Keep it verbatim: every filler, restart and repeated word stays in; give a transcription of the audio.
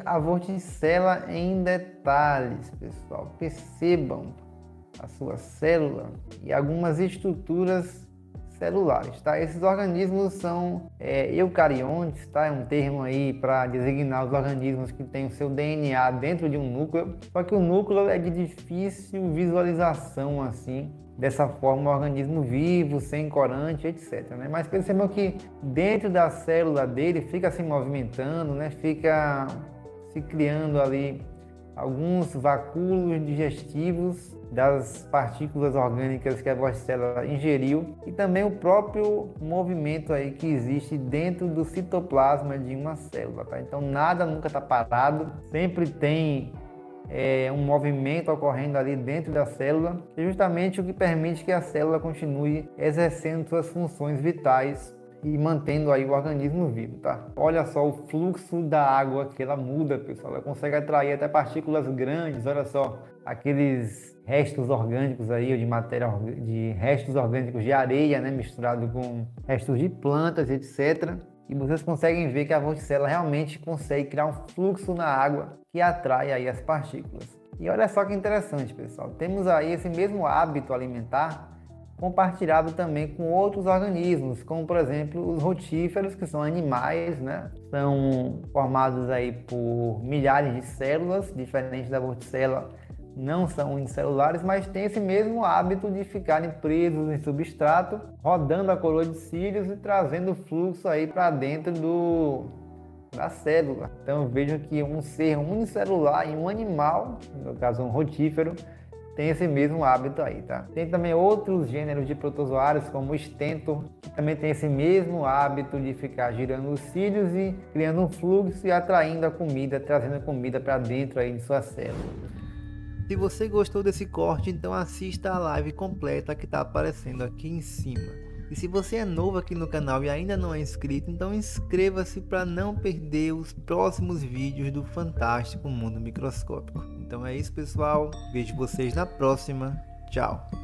a vorticela em detalhes, pessoal. Percebam a sua célula e algumas estruturas celulares, tá? Esses organismos são é, eucariontes, tá? É um termo aí para designar os organismos que têm o seu D N A dentro de um núcleo, só que o núcleo é de difícil visualização, assim, dessa forma, um organismo vivo, sem corante, etcétera, né? Mas percebam que dentro da célula dele fica se movimentando, né? Fica se criando ali alguns vacúolos digestivos das partículas orgânicas que a vorticela ingeriu e também o próprio movimento aí que existe dentro do citoplasma de uma célula, tá? Então nada nunca está parado, sempre tem é, um movimento ocorrendo ali dentro da célula, que é justamente o que permite que a célula continue exercendo suas funções vitais e mantendo aí o organismo vivo, tá? Olha só o fluxo da água que ela muda, pessoal. Ela consegue atrair até partículas grandes, olha só, aqueles restos orgânicos aí, de matéria, de restos orgânicos de areia, né, misturado com restos de plantas, etcétera. E vocês conseguem ver que a vorticela realmente consegue criar um fluxo na água que atrai aí as partículas. E olha só que interessante, pessoal. Temos aí esse mesmo hábito alimentar compartilhado também com outros organismos, como por exemplo os rotíferos, que são animais, né? São formados aí por milhares de células, diferente da vorticela, não são unicelulares, mas têm esse mesmo hábito de ficarem presos em substrato, rodando a coroa de cílios e trazendo fluxo aí para dentro do, da célula. Então vejam que um ser unicelular e um animal, no caso um rotífero, tem esse mesmo hábito aí, tá? Tem também outros gêneros de protozoários, como o Stentor, que também tem esse mesmo hábito de ficar girando os cílios e criando um fluxo e atraindo a comida, trazendo a comida para dentro aí de sua célula. Se você gostou desse corte, então assista a live completa que está aparecendo aqui em cima. E se você é novo aqui no canal e ainda não é inscrito, então inscreva-se para não perder os próximos vídeos do fantástico mundo microscópico. Então é isso, pessoal. Vejo vocês na próxima. Tchau!